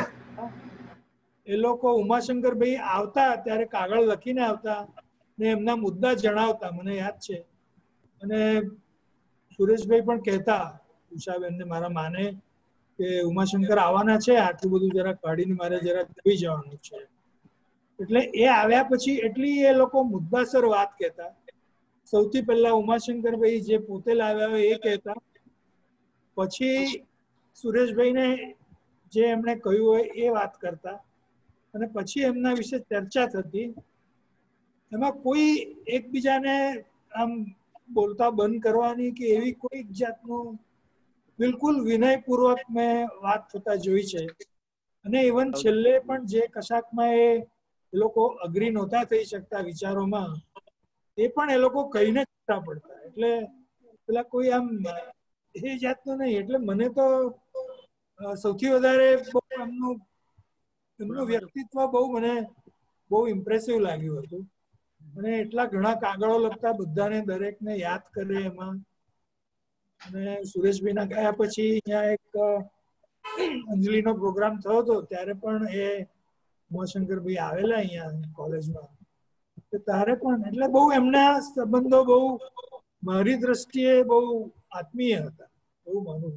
એ લોકો, ઉમાશંકરભાઈ આવતા ત્યારે કાગળ લખીને આવતા ને એમના મુદ્દા જણાવતા, મને યાદ છે. અને સુરેશભાઈ પણ કહેતા ઉષાબેનને, મારા માને, કે ઉમાશંકર આવવાના છે, આટલું બધું જરા કાઢીને મારે જરા જોઈ જવાનું છે. એટલે એ આવ્યા પછી એટલી એ લોકો મુદ્દાસર વાત કહેતા. સૌથી પહેલા ઉમાશંકરભાઈ જે પોતે લાવ્યા હોય એ કહેતા, પછી સુરેશભાઈને જે એમણે કહ્યું હોય એ વાત કરતા, અને પછી એમના વિશે ચર્ચા થતી. એમાં કોઈ એકબીજાને આમ બોલતા બંધ કરવાની કે એવી કોઈ જાતનું, બિલકુલ વિનયપૂર્વક મેં વાત થતા જોઈ છે. અને ઇવન છેલ્લે પણ જે કશાકમાં એ લોકો અગ્રી નહોતા થઈ શકતા વિચારોમાં, એ પણ એ લોકો કહીને છૂટા પડતા. એટલે પેલા કોઈ આમ એ જાતનું નહીં. એટલે મને તો સૌથી વધારે બહુ એમનું એમનું વ્યક્તિત્વ બહુ મને બહુ ઇમ્પ્રેસિવ લાગ્યું હતું. અને એટલા ઘણા કાગળો લખતા, બધાને દરેકને યાદ કરે એમાં. અને સુરેશભાઈના ગયા પછી અહીંયા એક અંજલિનો પ્રોગ્રામ થયો હતો, ત્યારે પણ એ ઉમાશંકરભાઈ આવેલા અહીંયા કોલેજમાં, ત્યારે પણ. એટલે બહુ એમના સંબંધો બહુ મારી દ્રષ્ટિએ બહુ આત્મીય હતા, એવું માનું.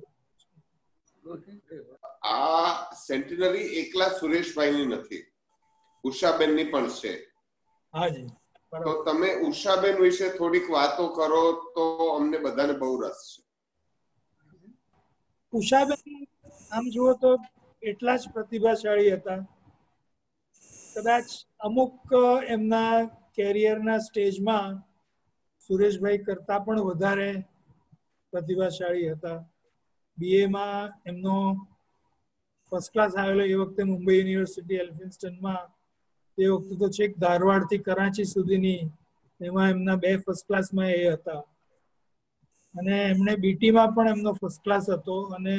આ સેન્ટિનરી એકલા સુરેશભાઈની નથી, ઉષાબેનની પણ છે. હાજી. તો તમે ઉષાબેન વિશે થોડીક વાતો કરો તો અમને બધાને બહુ રસ છે. ઉષાબેન આમ જુઓ તો એટલા જ પ્રતિભાશાળી હતા. કદાચ અમુક એમના કેરિયરના સ્ટેજમાં સુરેશભાઈ કરતા પણ વધારે પ્રતિભાશાળી હતા. બીએમાં એમનો ફર્સ્ટ ક્લાસ આવેલો એ વખતે મુંબઈ યુનિવર્સિટી એલ્ફિન્સ્ટનમાં. તે વખતે તો છેક ધારવાડથી કરાચી સુધીની, એમાં એમના બે ફર્સ્ટ ક્લાસમાં એ હતા. અને એમણે બીટીમાં પણ એમનો ફર્સ્ટ ક્લાસ હતો. અને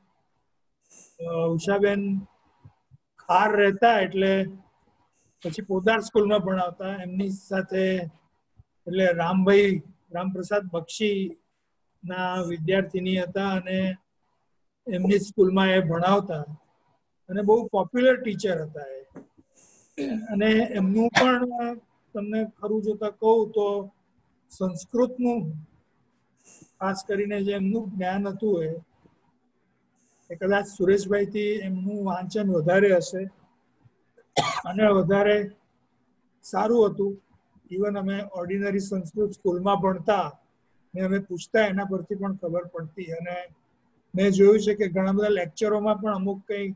ઉષાબેન ખાર રહેતા એટલે પછી પોદાર સ્કૂલમાં ભણાવતા. એમની સાથે એટલે રામભાઈ રામપ્રસાદ બક્ષી ના વિદ્યાર્થીની હતા, અને એમની સ્કૂલમાં એ ભણાવતા. અને બહુ પોપ્યુલર ટીચર હતા એ. અને એમનું પણ તમને ખરું જોતા કહું તો સંસ્કૃતનું ખાસ કરીને જે એમનું જ્ઞાન હતું એ એ કદાચ સુરેશભાઈથી એમનું વાંચન વધારે હશે અને વધારે સારું હતું. ઇવન અમે ઓર્ડિનરી સંસ્કૃત સ્કૂલમાં ભણતા ને અમે પૂછતા, એના પરથી પણ ખબર પડતી. અને મેં જોયું છે કે ઘણા બધા લેક્ચરોમાં પણ અમુક કંઈ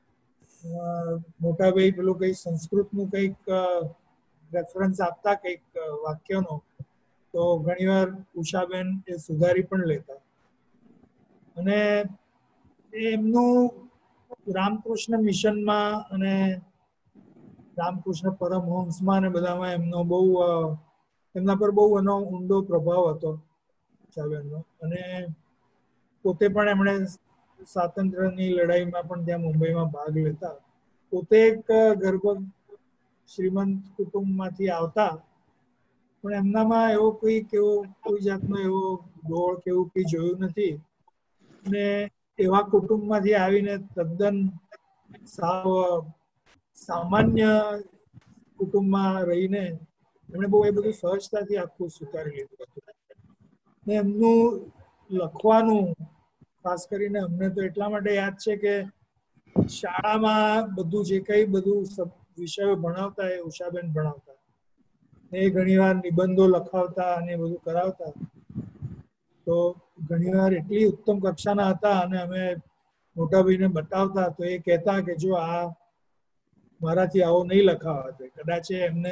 મોટા ભાઈ પેલું કંઈ સંસ્કૃતનું કંઈક રેફરન્સ આપતા કંઈક વાક્યનો, તો ઘણીવાર ઉષાબેન એ સુધારી પણ લેતા. અને એમનું રામકૃષ્ણ મિશનમાં અને રામકૃષ્ણ પરમહંસમાં ને બધામાં એમનો બહુ એમના પર બહુ એનો ઊંડો પ્રભાવ હતો ઉષાબેનનો. અને પોતે પણ એમણે સ્વાતંત્ર્યની લડાઈમાં પણ ત્યાં મુંબઈમાં ભાગ લેતા. પોતે એક ગર્ભ શ્રીમંત કુટુંબમાંથી આવતા, પણ એમનામાં એવો કોઈ કેવો કોઈ જાતનો એવો દોડ કે એવું કંઈ જોયું નથી. ને એવા કુટુંબમાંથી આવીને તદ્દન સાવ સામાન્ય કુટુંબમાં રહીને એમણે બહુ એ બધું સહજતાથી આખું સ્વીકારી લીધું હતું. ને એમનું લખવાનું ખાસ કરીને અમને તો એટલા માટે યાદ છે કે શાળામાં બધું જે કંઈ બધું વિષયો ભણાવતા એ ઉષાબેન ભણાવતા. એ ઘણીવાર નિબંધો લખાવતા અને બધું કરાવતા. તો ઘણીવાર એટલી ઉત્તમ કક્ષાના હતા અને અમે મોટા ભાઈને બતાવતા તો એ કહેતા કે જો આ મારાથી આવો નહીં લખાવા દે. કદાચ એમને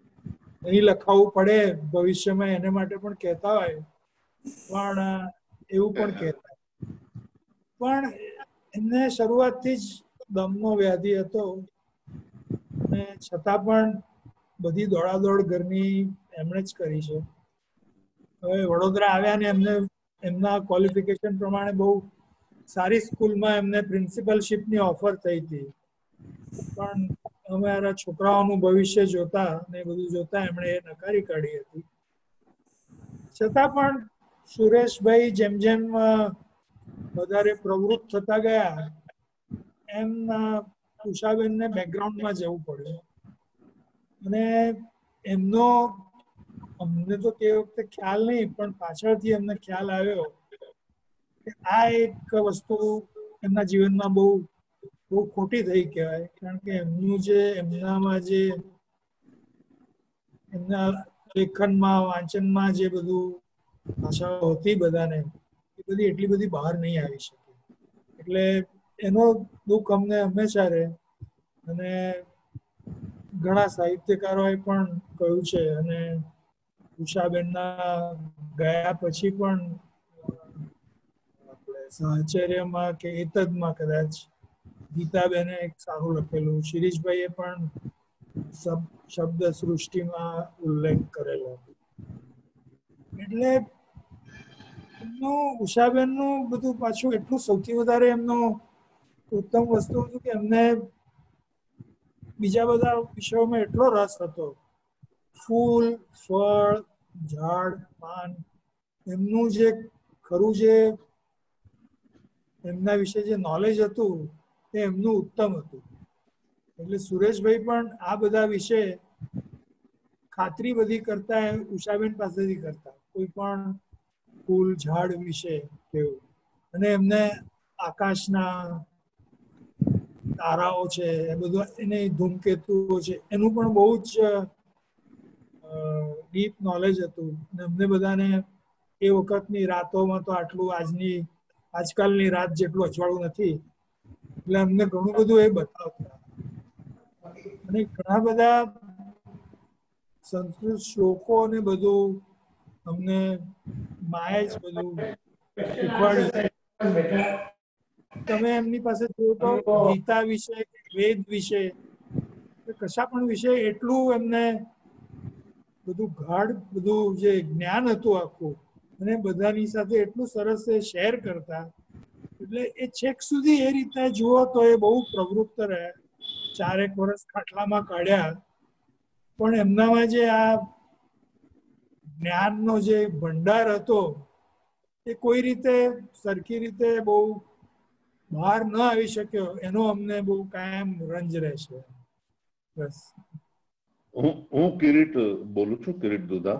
નહીં લખાવવું પડે ભવિષ્યમાં એને માટે પણ કહેતા હોય, પણ એવું પણ કહેતા. પણ એમને શરૂઆતથી જ દમનો વ્યાધિ હતો અને છતાં પણ બધી દોડાદોડ ઘરની એમણે જ કરી છે. હવે વડોદરા આવ્યા ને એમને એમના ક્વોલિફિકેશન પ્રમાણે બહુ સારી સ્કૂલમાં એમને પ્રિન્સિપલશીપની ઓફર થઈ હતી, પણ અમારા છોકરાઓનું ભવિષ્ય જોતા ને બધું જોતા એમણે એ નકારી કાઢી હતી. છતાં પણ સુરેશભાઈ જેમ જેમ વધારે પ્રવૃત્ત થતા ગયા એમ ઉષાબેનને બેકગ્રાઉન્ડમાં જવું પડ્યું અને એમનો અમને તો તે વખતે ખ્યાલ નહીં, પણ પાછળથી અમને ખ્યાલ આવ્યો કે આ એક વસ્તુ એમના જીવનમાં બહુ બહુ ખોટી થઈ કહેવાય. કારણ કે એમનું જે એમનામાં જે એમના લેખનમાં વાંચનમાં જે બધું ભાષાઓ હતી બધાને એ બધી એટલી બધી બહાર નહીં આવી શકે. એટલે એનો દુઃખ અમને હંમેશા રહે અને ઘણા સાહિત્યકારોએ પણ કહ્યું છે અને ઉષાબેનના ગયા પછી પણ આપણે સાહચર્યમાં કે એતદમાં કદાચ ગીતાબેને એક સારું લખેલું, શિરીષભાઈએ પણ શબ્દ સૃષ્ટિમાં ઉલ્લેખ કરેલો. એટલે એમનું ઉષાબેનનું બધું પાછું એટલું સૌથી વધારે એમનું ઉત્તમ વસ્તુ હતું કે એમને બીજા બધા વિષયોમાં એટલો રસ હતો. ફૂલ, ફળ, ઝાડ, પાન, એમનું જે ખરું જે એમના વિશે જે નોલેજ હતું એ એમનું ઉત્તમ હતું. એટલે સુરેશભાઈ પણ આ બધા વિશે ખાતરી બધી કરતા ઉષાબેન પાસેથી કરતા, કોઈ પણ ફૂલ ઝાડ વિશે કેવું. અને એમને આકાશના તારાઓ છે એ બધું એને ધૂમકેતુઓ છે એનું પણ બહુ જ ડીપ નોલેજ હતું. અને અમને બધાને એ વખતની રાતોમાં તો આટલું આજની આજકાલની રાત જેટલું અજવાળું નથી, એટલે અમને ઘણું બધું એ બતાવતા. અને ઘણા બધા સંસ્કૃત શ્લોકો ને બધું અમને માએ જ બધું શીખવાડ્યું. તમે એમની પાસે જુઓ તો ગીતા વિશે, વેદ વિશે, કશા પણ વિશે એટલું એમને બધું ગાઢ બધું જે જ્ઞાન હતું આખું, અને બધાની સાથે એટલું સરસ એ શેર કરતા. એટલે એ છેક સુધી એ રીતે જુઓ તો એ બહુ પ્રવૃત્ત રહ્યા. ચારેક વર્ષ ખાટલામાં કાઢ્યા, પણ એમનામાં જે આ જ્ઞાનનો જે ભંડાર હતો એ કોઈ રીતે સરખી રીતે બહુ બહાર ન આવી શક્યો, એનો અમને બહુ કાયમ રંજ રહેશે. બસ. હું હું કિરીટ બોલું છું, કિરીટ દુધા.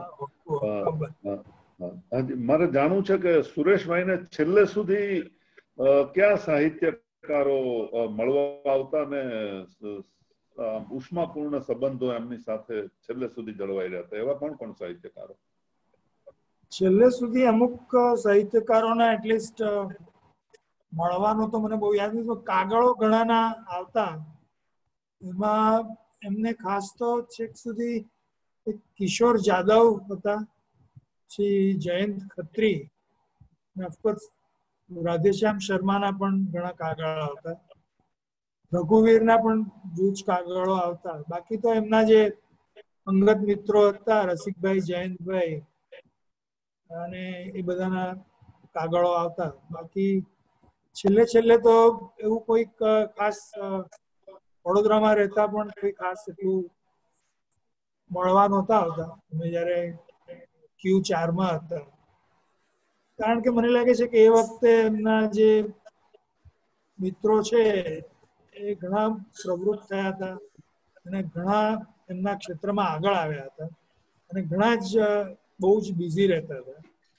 મારે જાણવું છે કે સુરેશભાઈને છેલ્લે સુધી કયા સાહિત્યકારો મળવા આવતા ને ઉષ્માપૂર્ણ સંબંધો એમની સાથે છેલ્લે સુધી જળવાઈ રહ્યા, એવા કોણ કોણ સાહિત્યકારો? છેલ્લે સુધી અમુક સાહિત્યકારોના એટલીસ્ટ મળવાનું તો મને બહુ યાદ નથી. કાગળો ઘણાના આવતા, એમાં એમને ખાસ તો છેક સુધી એક કિશોર જાદવ હતા, પછી જયંત ખત્રી, ઓફકોર્સ રાધેશ્યામ શર્માના પણ ઘણા કાગળો આવતા, રઘુવીરના પણ જૂજ કાગળો આવતા. બાકી તો એમના જે અંગત મિત્રો હતા, રસિકભાઈ, જયંતભાઈ અને એ બધાના કાગળો આવતા. બાકી છેલ્લે છેલ્લે તો એવું કોઈક ખાસ વડોદરામાં રહેતા પણ કોઈ ખાસ એટલું મળવા નહોતા આવતા અમે જયારે ક્યુ ચારમાં હતા. કારણ કે મને લાગે છે કે એ વખતે એમના જે મિત્રો છે એ ઘણા પ્રવૃત્ત થયા હતા અને ઘણા એમના ક્ષેત્રમાં આગળ આવ્યા હતા અને ઘણા જ બહુ જ બિઝી રહેતા હતા.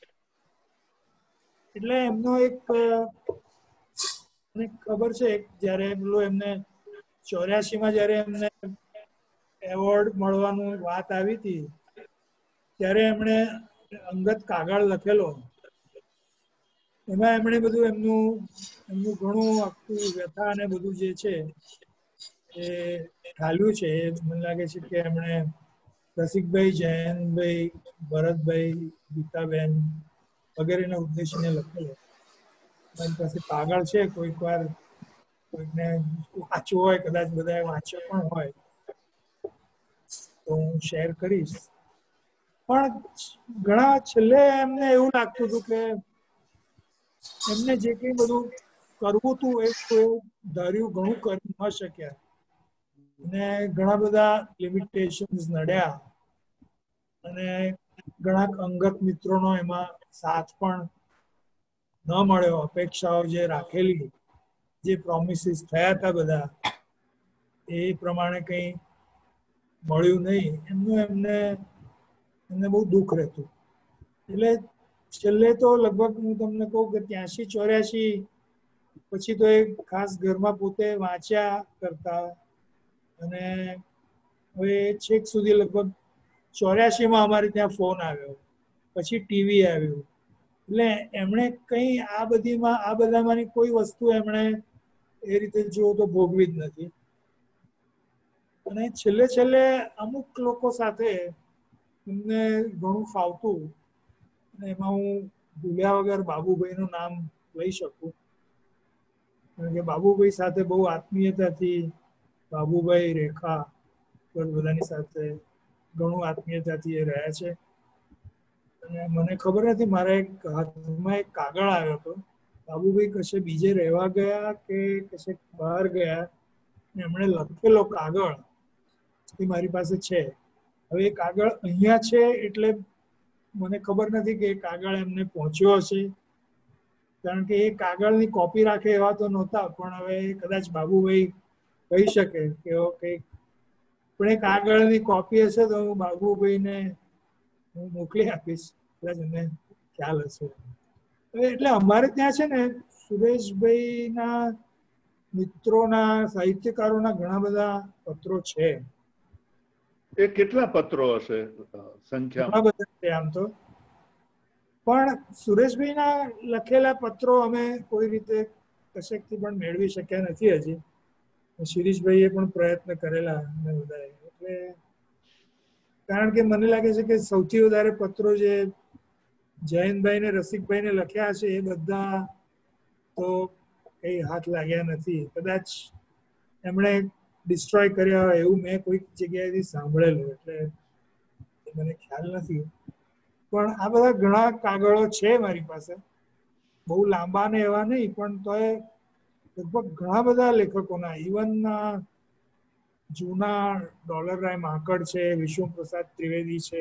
એટલે એમનો એક મને ખબર છે જયારે પેલું એમને ચોર્યાસી માં જયારે એમને એવોર્ડ મળવાનું વાત આવી હતી ત્યારે એમણે અંગત કાગળ લખેલો, એમાં એમણે બધું એમનું એમનું ઘણું આખું વ્યથા અને બધું જે છે એ ઠાલ્યું છે. મને લાગે છે કે એમણે રસિકભાઈ, જયંતભાઈ, ભરતભાઈ, ગીતાબેન વગેરેને ઉદ્દેશીને લખેલો. મારી પાસે કાગળ છે, કોઈક વાર કોઈકને વાંચવું હોય, કદાચ બધાએ વાંચ્યો પણ હોય તો હું શેર કરીશ. પણ ઘણા છેલ્લે એમને એવું લાગતું હતું કે એમને જે કંઈ બધું કરવું હતું એ કોઈ ધાર્યું ઘણું કરી ન શક્યા અને ઘણા બધા લિમિટેશન્સ નડ્યા અને ઘણા અંગત મિત્રોનો એમાં સાથ પણ ન મળ્યો. અપેક્ષાઓ જે રાખેલી, જે પ્રોમિસીસ થયા હતા બધા, એ પ્રમાણે કંઈ મળ્યું નહીં. એમનું એમને એમને બહુ દુઃખ રહેતું. એટલે છેલ્લે તો લગભગ હું તમને કહું કે ત્યાંસી ચોર્યાસી પછી તો એ ખાસ ઘરમાં પોતે વાંચ્યા કરતા અને હવે છેક સુધી લગભગ ચોર્યાસીમાં અમારે ત્યાં ફોન આવ્યો, પછી ટીવી આવ્યું. એટલે એમણે કંઈ આ બધીમાં આ બધામાંની કોઈ વસ્તુ એમણે એ રીતે જુઓ તો ભોગવી જ નથી. અને છેલ્લે છેલ્લે અમુક લોકો સાથે એમને ઘણું ફાવતું અને એમાં હું ભૂલ્યા વગર બાબુભાઈનું નામ લઈ શકું, કારણ કે બાબુભાઈ સાથે બહુ આત્મીયતાથી બાબુભાઈ, રેખા બધાની સાથે ઘણું આત્મીયતાથી એ રહ્યા છે. અને મને ખબર નથી, મારા એક હાથમાં એક કાગળ આવ્યો હતો. બાબુભાઈ કશે બીજે રહેવા ગયા કે કશે બહાર ગયા, એમણે લખેલો કાગળ એ મારી પાસે છે. હવે એ કાગળ અહીંયા છે એટલે મને ખબર નથી કે એ કાગળ એમને પહોંચ્યો હશે, કારણ કે એ કાગળની કોપી રાખે એવા તો નહોતા. પણ હવે કદાચ બાબુભાઈ કહી શકે કે કંઈક પણ એ કાગળની કોપી હશે તો હું બાબુભાઈને હું મોકલી આપીશ, કદાચ એમને ખ્યાલ હશે. એટલે અમારે ત્યાં છે ને સુરેશભાઈના મિત્રોના, સાહિત્યકારોના ઘણા બધા પત્રો છે. એ કેટલા પત્રો હશે સંખ્યા? ઘણા બધા છે આમ તો, પણ સુરેશભાઈના લખેલા પત્રો અમે કોઈ રીતે કશેકથી પણ મેળવી શક્યા નથી હજી. શિરીષભાઈએ પણ પ્રયત્ન કરેલા અમે બધાએ. એટલે કારણ કે મને લાગે છે કે સૌથી વધારે પત્રો જે જયંતભાઈ ને રસિકભાઈને લખ્યા છે એ બધા તો કઈ હાથ લાગ્યા નથી. કદાચ એમણે ડિસ્ટ્રોય કર્યા હોય એવું મેં કોઈક જગ્યાએથી સાંભળેલું, એટલે મને ખ્યાલ નથી. પણ આ બધા ઘણા કાગળો છે મારી પાસે, બહુ લાંબા ને એવા નહીં, પણ તોય લગભગ ઘણા બધા લેખકોના, ઇવન જૂના ડોલર રાય માંકડ છે, વિશ્વપ્રસાદ ત્રિવેદી છે,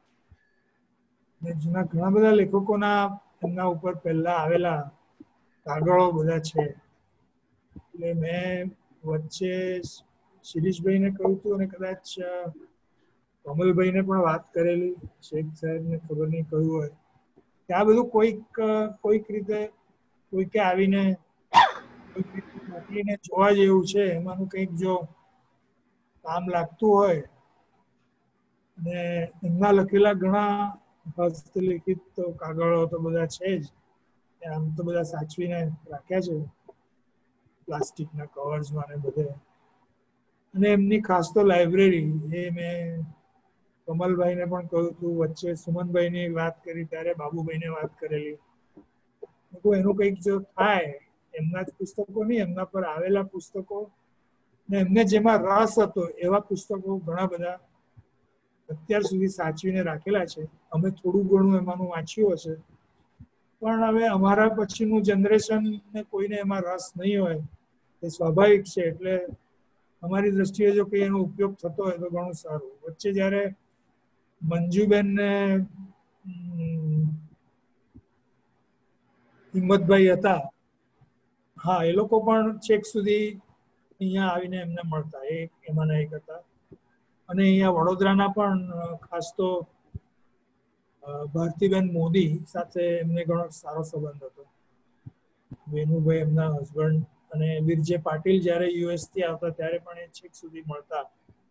જૂના ઘણા બધા લેખકોના એમના ઉપર પહેલા આવેલા કાગળો બધા છે. એટલે મેં વચ્ચે શિરીષભાઈને કહ્યું હતું અને કદાચ કમલભાઈને પણ વાત કરેલી, શેખ સાહેબને ખબર નહીં કહ્યું હોય કે આ બધું કોઈક કોઈક રીતે કોઈકે આવીને મોકલીને જોવા જેવું છે. એમાંનું કંઈક જો કામ લાગતું હોય, અને એમના લખેલા ઘણા હસ્તલિખિત કાગળો તો બધા છે જ, આમ તો બધા સાચવીને રાખ્યા છે પ્લાસ્ટિકના કવર્સમાં ને બધે. અને એમની ખાસ તો લાઇબ્રેરી, એ મેં કમલભાઈને પણ કહ્યું હતું. વચ્ચે સુમનભાઈની વાત કરી ત્યારે બાબુભાઈને વાત કરેલી. એનું કંઈક જો થાય, એમના જ પુસ્તકો નહીં, એમના પર આવેલા પુસ્તકો ને એમને જેમાં રસ હતો એવા પુસ્તકો ઘણા બધા અત્યાર સુધી સાચવીને રાખેલા છે. અમે થોડું ઘણું એમાંનું વાંચ્યું હશે, પણ હવે અમારા પછીનું જનરેશન ને કોઈને એમાં રસ નહીં હોય, એ સ્વાભાવિક છે. એટલે અમારી દ્રષ્ટિએ જો કંઈ એનો ઉપયોગ થતો હોય તો ઘણું સારું. વચ્ચે જ્યારે મંજુબેન ને હિંમતભાઈ હતા, હા, એ લોકો પણ છેક સુધી અહીંયા આવીને એમને મળતા, એ એમાંના એક હતા. અને અહીંયા વડોદરાના પણ ખાસ તો ભારતીબેન મોદી સાથે એમને ઘણો સારો સંબંધ હતો. વેનુભાઈ એમના હસબન્ડ, અને વીરજે પાટીલ જ્યારે યુએસ થી આવતા ત્યારે પણ એ છેક સુધી મળતા.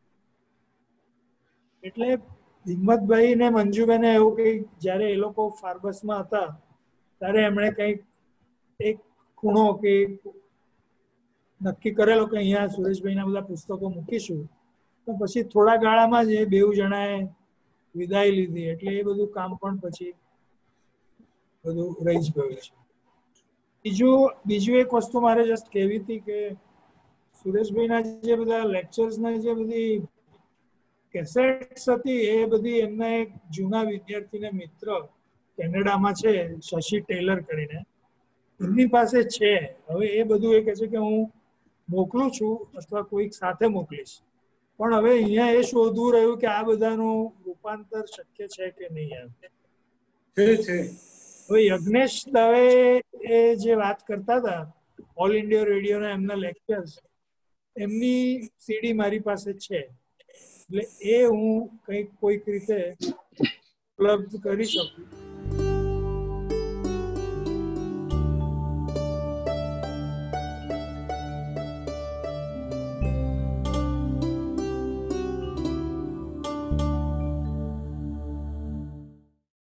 એટલે હિંમતભાઈ ને મંજુબેને એવું કંઈક જ્યારે એ લોકો ફાર્બસમાં હતા ત્યારે એમણે કંઈક એક ખૂણો કે નક્કી કરેલો કે અહીંયા સુરેશભાઈના બધા પુસ્તકો મૂકીશું. તો પછી થોડા ગાળામાં જ એ બેઉ જણાએ વિદાય લીધી, એટલે એ બધું કામ પણ પછી બધું રહી જ ગયું છે. બીજું બીજું એક વસ્તુ મારે જસ્ટ કહેવી હતી કે સુરેશભાઈના જે બધા લેક્ચર્સના જે બધી કેસેટ્સ હતી એ બધી એમના એક જૂના વિદ્યાર્થીને મિત્ર કેનેડામાં છે, શશી ટેલર કરીને, એમની પાસે છે. હવે એ બધું એ કહે છે કે હું મોકલું છું અથવા કોઈક સાથે મોકલીશ, પણ હવે અહીંયા એ શોધવું રહ્યું કે આ બધાનું રૂપાંતર શક્ય છે કે નહીં. એમ છે છે હવે યજ્ઞેશ દવે એ જે વાત કરતા હતા ઓલ ઇન્ડિયા રેડિયોના એમના લેક્ચર્સ, એમની સીડી મારી પાસે છે, એટલે એ હું કંઈક કોઈક રીતે ઉપલબ્ધ કરી શકું.